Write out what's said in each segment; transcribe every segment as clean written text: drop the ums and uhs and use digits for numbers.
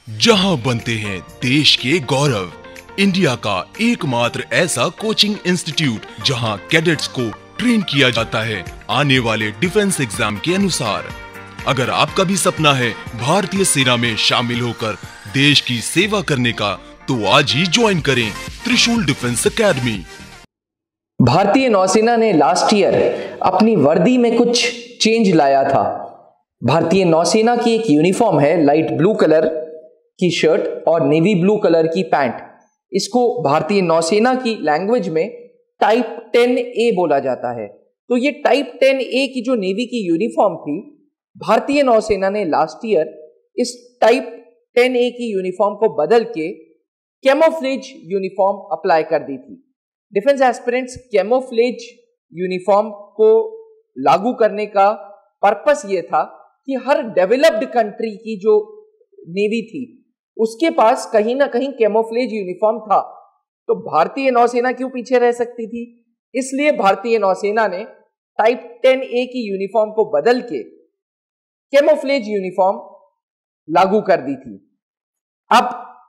जहां बनते हैं देश के गौरव, इंडिया का एकमात्र ऐसा कोचिंग इंस्टीट्यूट जहां कैडेट्स को ट्रेन किया जाता है आने वाले डिफेंस एग्जाम के अनुसार। अगर आपका भी सपना है भारतीय सेना में शामिल होकर देश की सेवा करने का, तो आज ही ज्वाइन करें त्रिशूल डिफेंस एकेडमी। भारतीय नौसेना ने लास्ट ईयर अपनी वर्दी में कुछ चेंज लाया था। भारतीय नौसेना की एक यूनिफॉर्म है, लाइट ब्लू कलर की शर्ट और नेवी ब्लू कलर की पैंट। इसको भारतीय नौसेना की लैंग्वेज में टाइप 10A बोला जाता है। तो ये टाइप 10A की जो नेवी की यूनिफॉर्म थी, भारतीय नौसेना ने लास्ट ईयर इस टाइप 10A की यूनिफॉर्म को बदल के कैमोफ्लेज यूनिफॉर्म अप्लाई कर दी थी। डिफेंस एस्पिरेंट्स कैमोफ्लेज यूनिफॉर्म को लागू करने का पर्पस ये था कि हर डेवलप्ड कंट्री की जो नेवी थी उसके पास कहीं ना कहीं कैमोफ्लेज यूनिफॉर्म था, तो भारतीय नौसेना क्यों पीछे रह सकती थी। इसलिए भारतीय नौसेना ने टाइप 10A की यूनिफॉर्म को बदल के कैमोफ्लेज यूनिफॉर्म लागू कर दी थी। अब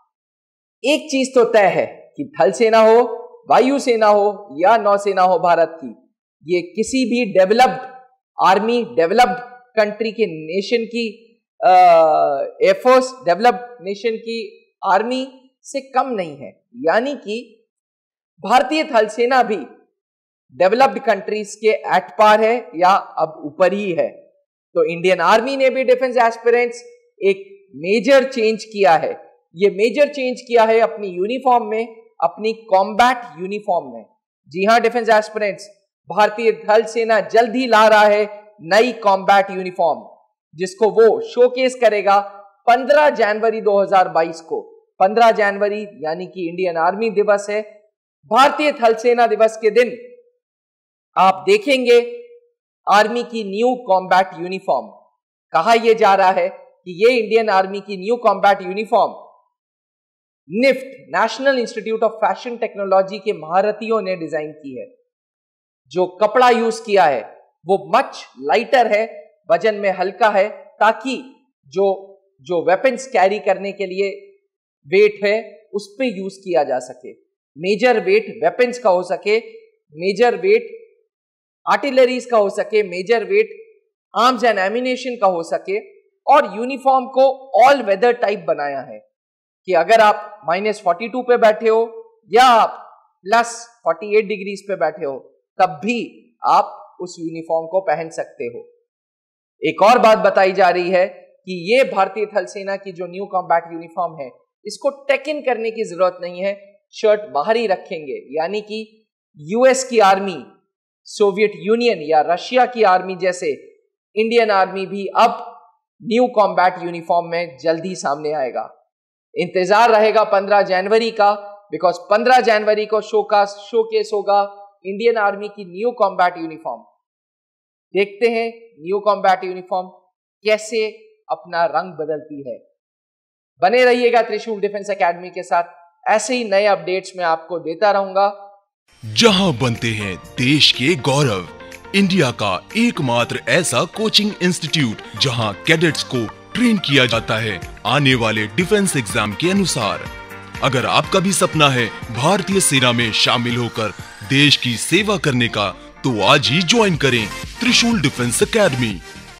एक चीज तो तय है कि थल सेना हो, वायुसेना हो या नौसेना हो भारत की, ये किसी भी डेवलप्ड आर्मी, डेवलप्ड कंट्री के नेशन की एयरफोर्स, डेवलप्ड नेशन की आर्मी से कम नहीं है। यानी कि भारतीय थल सेना भी डेवलप्ड कंट्रीज के एट पार है या अब ऊपर ही है। तो इंडियन आर्मी ने भी डिफेंस एस्पिरेंट्स एक मेजर चेंज किया है। ये मेजर चेंज किया है अपनी यूनिफॉर्म में, अपनी कॉम्बैट यूनिफॉर्म में। जी हां डिफेंस एस्पिरेंट्स, भारतीय थल सेना जल्द ही ला रहा है नई कॉम्बैट यूनिफॉर्म, जिसको वो शोकेस करेगा 15 जनवरी 2022 को। 15 जनवरी यानी कि इंडियन आर्मी दिवस है। भारतीय थल सेना दिवस के दिन आप देखेंगे आर्मी की न्यू कॉम्बैट यूनिफॉर्म। कहा यह जा रहा है कि ये इंडियन आर्मी की new combat uniform NIFT, national institute of fashion technology के महारथियों ने डिजाइन की है। जो कपड़ा यूज किया है वो मच लाइटर है, वजन में हल्का है, ताकि जो वेपन्स कैरी करने के लिए वेट है उस पे यूज किया जा सके। मेजर वेट वेपन्स का हो सके, मेजर वेट आर्टिलरीज का हो सके, major weight arms and ammunition का हो सके। और यूनिफॉर्म को ऑल वेदर टाइप बनाया है कि अगर आप -42 पे बैठे हो या आप +48 डिग्रीज पे बैठे हो, तब भी आप उस यूनिफॉर्म को पहन सकते हो। एक और बात बताई जा रही है कि ये भारतीय थल सेना की जो न्यू कॉम्बैट यूनिफॉर्म है, इसको टेक इन करने की जरूरत नहीं है, शर्ट बाहर ही रखेंगे। यानी कि यूएस की आर्मी, सोवियत यूनियन या रशिया की आर्मी जैसे इंडियन आर्मी भी अब न्यू कॉम्बैट यूनिफॉर्म में जल्दी सामने आएगा। इंतजार रहेगा 15 जनवरी का, बिकॉज 15 जनवरी को शोकेस होगा इंडियन आर्मी की न्यू कॉम्बैट यूनिफॉर्म। देखते हैं न्यू कॉम्बैट यूनिफॉर्म कैसे अपना रंग बदलती है। बने रहिएगा त्रिशूल डिफेंस एकेडमी के साथ, ऐसे ही नए अपडेट्स मैं आपको देता रहूंगा। जहां बनते हैं देश के गौरव, इंडिया का एकमात्र ऐसा कोचिंग इंस्टीट्यूट जहां कैडेट्स को ट्रेन किया जाता है आने वाले डिफेंस एग्जाम के अनुसार। अगर आपका भी सपना है भारतीय सेना में शामिल होकर देश की सेवा करने का, तो आज ही ज्वाइन करें त्रिशूल डिफेंस एकेडमी।